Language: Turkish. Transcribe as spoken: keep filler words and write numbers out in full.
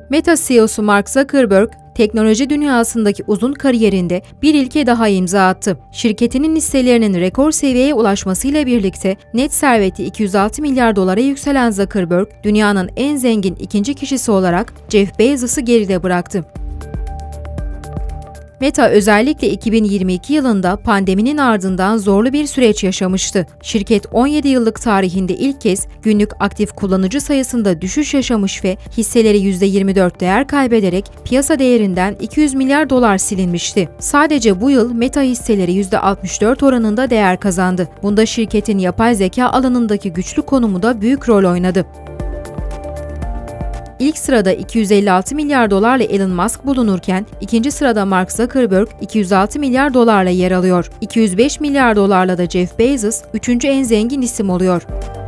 Meta C E O'su Mark Zuckerberg, teknoloji dünyasındaki uzun kariyerinde bir ilke daha imza attı. Şirketinin hisselerinin rekor seviyeye ulaşmasıyla birlikte net serveti iki yüz altı milyar dolara yükselen Zuckerberg, dünyanın en zengin ikinci kişisi olarak Jeff Bezos'u geride bıraktı. Meta özellikle iki bin yirmi iki yılında pandeminin ardından zorlu bir süreç yaşamıştı. Şirket on yedi yıllık tarihinde ilk kez günlük aktif kullanıcı sayısında düşüş yaşamış ve hisseleri yüzde yirmi dört değer kaybederek piyasa değerinden iki yüz milyar dolar silinmişti. Sadece bu yıl Meta hisseleri yüzde altmış dört oranında değer kazandı. Bunda şirketin yapay zeka alanındaki güçlü konumu da büyük rol oynadı. İlk sırada iki yüz elli altı milyar dolarla Elon Musk bulunurken, ikinci sırada Mark Zuckerberg iki yüz altı milyar dolarla yer alıyor. iki yüz beş milyar dolarla da Jeff Bezos üçüncü en zengin isim oluyor.